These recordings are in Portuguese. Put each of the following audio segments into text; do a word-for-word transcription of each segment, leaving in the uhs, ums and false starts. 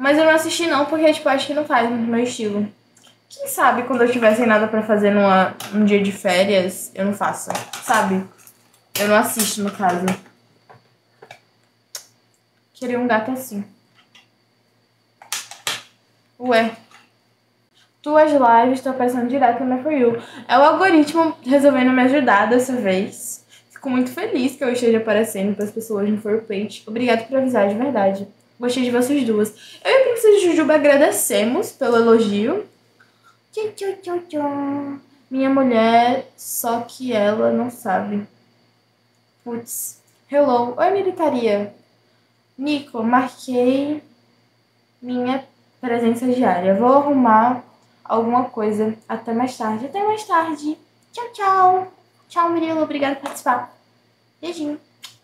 Mas eu não assisti não, porque, tipo, acho que não faz muito meu estilo. Quem sabe quando eu tiver sem nada pra fazer numa, num dia de férias, eu não faça, sabe? Eu não assisto, no caso. Queria um gato assim. Ué. Tuas lives estão aparecendo direto no meu For You. É o algoritmo resolvendo me ajudar dessa vez. Fico muito feliz que eu esteja aparecendo para as pessoas no For You Page. Obrigada por avisar, de verdade. Gostei de vocês duas. Eu e a Princesa Jujuba agradecemos pelo elogio. Tchau, tchau, tchau, tchau. Minha mulher, só que ela não sabe. Putz. Hello. Oi, militaria. Nico, marquei minha presença diária. Vou arrumar alguma coisa. Até mais tarde. Até mais tarde. Tchau, tchau. Tchau, Murilo. Obrigada por participar. Beijinho.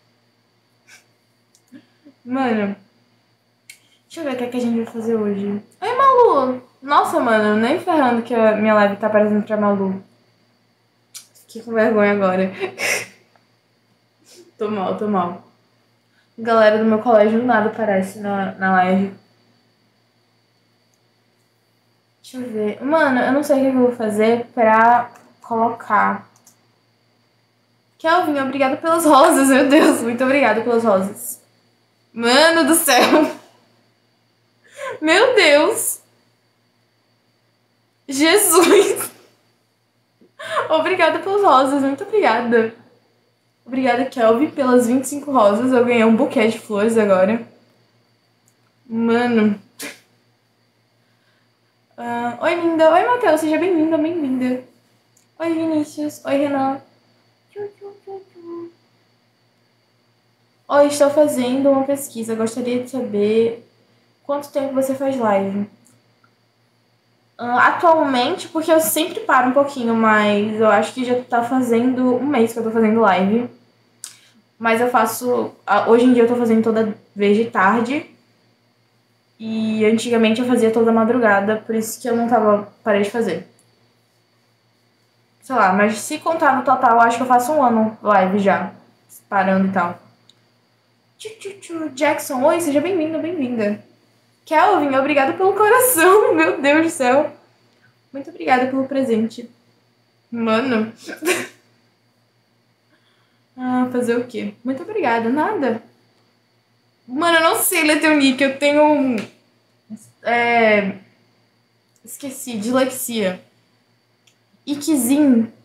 Mano, deixa eu ver o que, é que a gente vai fazer hoje. Oi, Malu. Nossa, mano, nem ferrando que a minha live tá aparecendo pra Malu. Fiquei com vergonha agora. Tô mal, tô mal. Galera do meu colégio do nada aparece na, na live. Deixa eu ver. Mano, eu não sei o que eu vou fazer pra colocar. Kelvin, obrigada pelas rosas. Meu Deus, muito obrigada pelas rosas. Mano do céu. Meu Deus. Jesus. Obrigada pelas rosas, muito obrigada. Obrigada, Kelvin, pelas vinte e cinco rosas. Eu ganhei um buquê de flores agora. Mano. Uh, oi, linda. Oi, Matheus. Seja bem-vinda, bem-vinda. Oi, Vinícius. Oi, Renan. Oi, estou fazendo uma pesquisa. Gostaria de saber quanto tempo você faz live. Uh, atualmente, porque eu sempre paro um pouquinho, mas eu acho que já tá fazendo um mês que eu tô fazendo live. Mas eu faço... Hoje em dia eu tô fazendo toda vez de tarde. E antigamente eu fazia toda madrugada, por isso que eu não tava... Parei de fazer. Sei lá, mas se contar no total, eu acho que eu faço um ano live já. Parando e tal. Jackson, oi, seja bem-vindo, bem-vinda. Kelvin, obrigada pelo coração. Meu Deus do céu. Muito obrigada pelo presente. Mano. Ah, fazer o quê? Muito obrigada. Nada. Mano, eu não sei ler teu nick. Eu tenho... um... É... Esqueci. Dislexia. Ikizin.